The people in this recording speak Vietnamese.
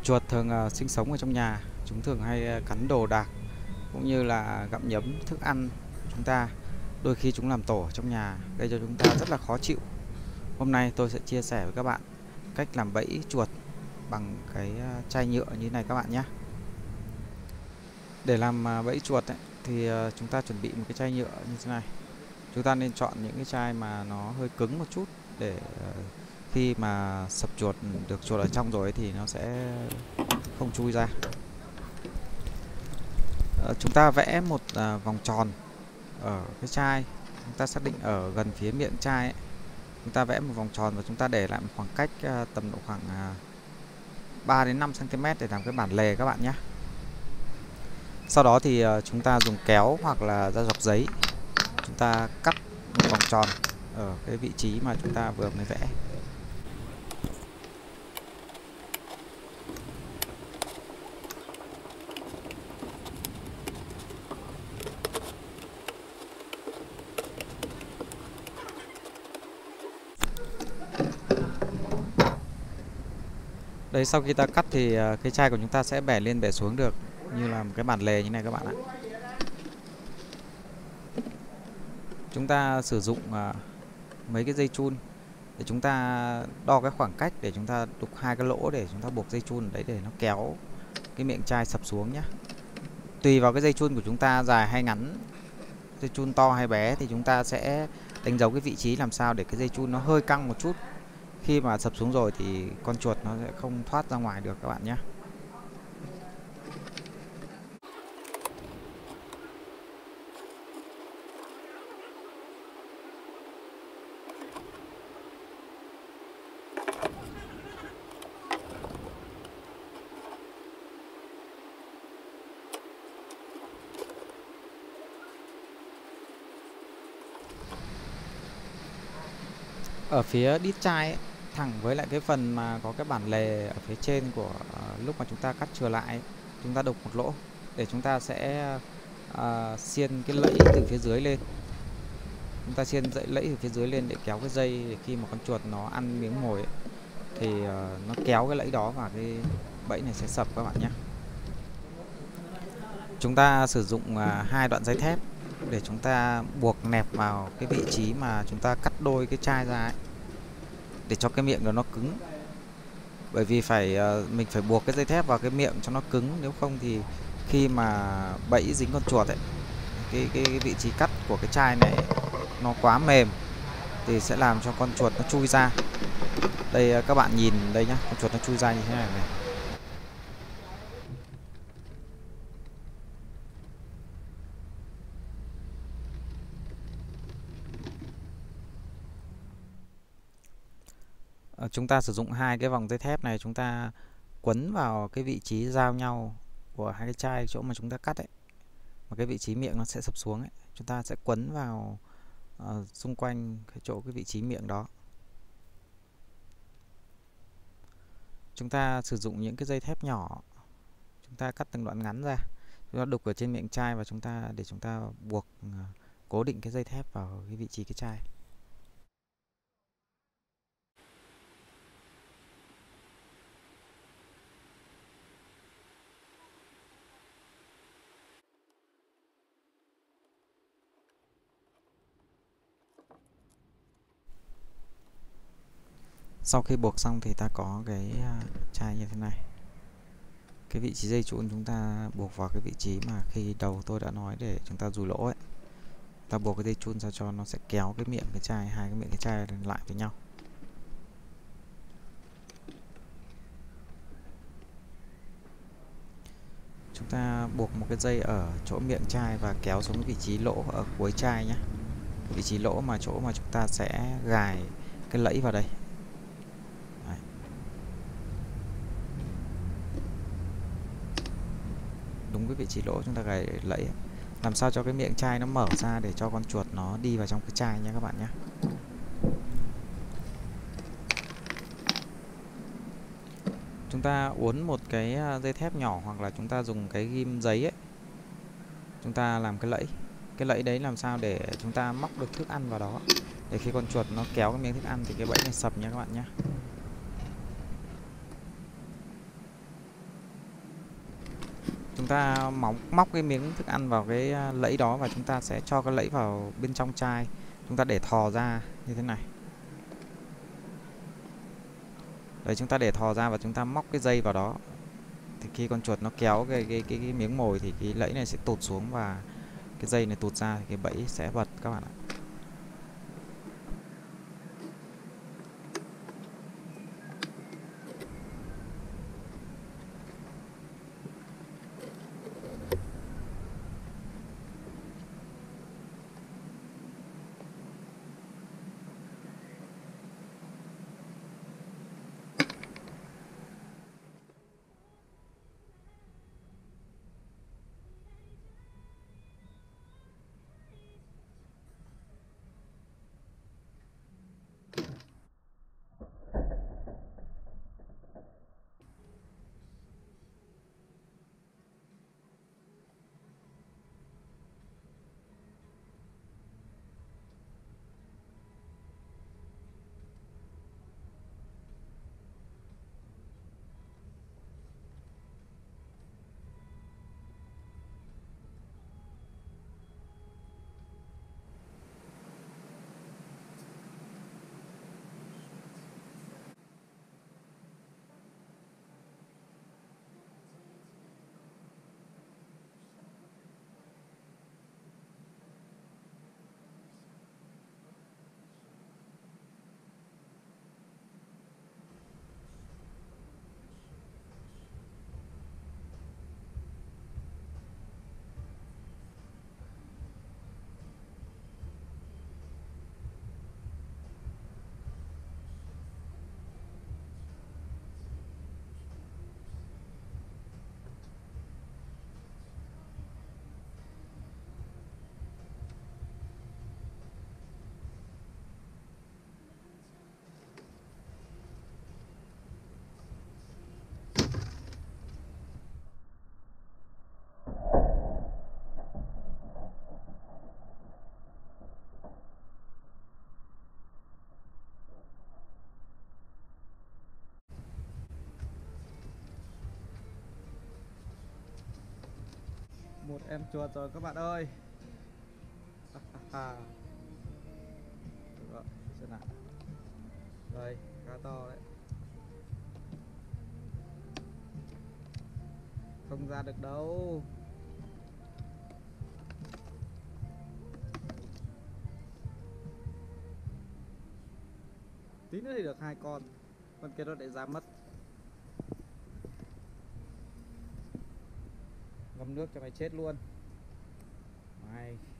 Chuột thường sinh sống ở trong nhà, chúng thường hay cắn đồ đạc cũng như là gặm nhấm thức ăn chúng ta. Đôi khi chúng làm tổ ở trong nhà gây cho chúng ta rất là khó chịu. Hôm nay tôi sẽ chia sẻ với các bạn cách làm bẫy chuột bằng cái chai nhựa như thế này các bạn nhé. Để làm bẫy chuột ấy, thì chúng ta chuẩn bị một cái chai nhựa như thế này. Chúng ta nên chọn những cái chai mà nó hơi cứng một chút để khi mà sập chuột được chuột ở trong rồi thì nó sẽ không chui ra. Chúng ta vẽ một vòng tròn ở cái chai, chúng ta xác định ở gần phía miệng chai ấy. Chúng ta vẽ một vòng tròn và chúng ta để lại một khoảng cách tầm độ khoảng 3 đến 5 cm để làm cái bản lề các bạn nhé. Sau đó thì chúng ta dùng kéo hoặc là da dọc giấy, chúng ta cắt một vòng tròn ở cái vị trí mà chúng ta vừa mới vẽ. Đấy, sau khi ta cắt thì cái chai của chúng ta sẽ bẻ lên bẻ xuống được như là một cái bản lề như này các bạn ạ. Chúng ta sử dụng mấy cái dây chun để chúng ta đo cái khoảng cách để chúng ta đục hai cái lỗ để chúng ta buộc dây chun đấy để nó kéo cái miệng chai sập xuống nhé. Tùy vào cái dây chun của chúng ta dài hay ngắn, dây chun to hay bé thì chúng ta sẽ đánh dấu cái vị trí làm sao để cái dây chun nó hơi căng một chút. Khi mà sập xuống rồi thì con chuột nó sẽ không thoát ra ngoài được các bạn nhé. Ở phía đít chai ấy, thẳng với lại cái phần mà có cái bản lề ở phía trên của lúc mà chúng ta cắt chừa lại ấy, chúng ta đục một lỗ để chúng ta sẽ xiên cái lẫy từ phía dưới lên. Chúng ta xiên lẫy từ phía dưới lên để kéo cái dây để khi mà con chuột nó ăn miếng mồi ấy, thì nó kéo cái lẫy đó và cái bẫy này sẽ sập các bạn nhé. Chúng ta sử dụng hai đoạn dây thép để chúng ta buộc nẹp vào cái vị trí mà chúng ta cắt đôi cái chai ra ấy, để cho cái miệng nó cứng. Bởi vì mình phải buộc cái dây thép vào cái miệng cho nó cứng, nếu không thì khi mà bẫy dính con chuột ấy, cái vị trí cắt của cái chai này nó quá mềm thì sẽ làm cho con chuột nó chui ra. Đây các bạn nhìn đây nhá, con chuột nó chui ra như thế này này. Chúng ta sử dụng hai cái vòng dây thép này, chúng ta quấn vào cái vị trí giao nhau của hai cái chai chỗ mà chúng ta cắt ấy, mà cái vị trí miệng nó sẽ sập xuống ấy, chúng ta sẽ quấn vào xung quanh cái chỗ cái vị trí miệng đó. Chúng ta sử dụng những cái dây thép nhỏ, chúng ta cắt từng đoạn ngắn ra, chúng ta đục ở trên miệng chai và để chúng ta buộc cố định cái dây thép vào cái vị trí cái chai. Sau khi buộc xong thì ta có cái chai như thế này. Cái vị trí dây chun chúng ta buộc vào cái vị trí mà khi đầu tôi đã nói để chúng ta dùi lỗ ấy. Ta buộc cái dây chun sao cho nó sẽ kéo cái miệng cái chai, hai cái miệng cái chai lại với nhau. Chúng ta buộc một cái dây ở chỗ miệng chai và kéo xuống cái vị trí lỗ ở cuối chai nhé. Vị trí lỗ mà chỗ mà chúng ta sẽ gài cái lẫy vào đây. Đấy. Đúng cái vị trí lỗ chúng ta gài lẫy. Làm sao cho cái miệng chai nó mở ra để cho con chuột nó đi vào trong cái chai nha các bạn nhé. Chúng ta uốn một cái dây thép nhỏ hoặc là chúng ta dùng cái ghim giấy ấy, chúng ta làm cái lẫy. Cái lẫy đấy làm sao để chúng ta móc được thức ăn vào đó, để khi con chuột nó kéo cái miếng thức ăn thì cái bẫy này sập nha các bạn nhé. chúng ta móc cái miếng thức ăn vào cái lẫy đó, và chúng ta sẽ cho cái lẫy vào bên trong chai, chúng ta để thò ra như thế này. Đấy, chúng ta để thò ra và chúng ta móc cái dây vào đó, thì khi con chuột nó kéo cái miếng mồi thì cái lẫy này sẽ tụt xuống và cái dây này tụt ra thì cái bẫy sẽ bật các bạn ạ. Một em chuột rồi các bạn ơi. Rồi, xem nào. Đây, khá to đấy. Không ra được đâu. Tí nữa thì được 2 con kia nó để ra mất. Ngâm nước cho mày chết luôn mày.